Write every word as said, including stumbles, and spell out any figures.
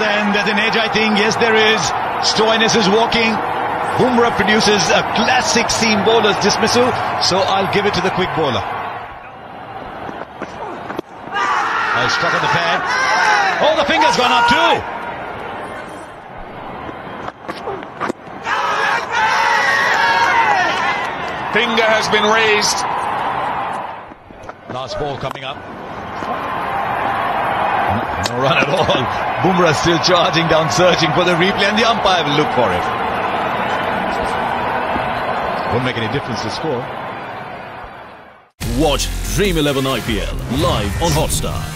then there's an edge, I think. Yes, there is. Stoinis is walking. Bumrah produces a classic seam bowler's dismissal, so I'll give it to the quick bowler. Oh, struck on the pad. Oh, the finger's gone up too. Finger has been raised. Last ball coming up. No run at all. Bumrah still charging down, searching for the replay, and the umpire will look for it. Won't make any difference to score. Watch Dream eleven I P L live on Hotstar.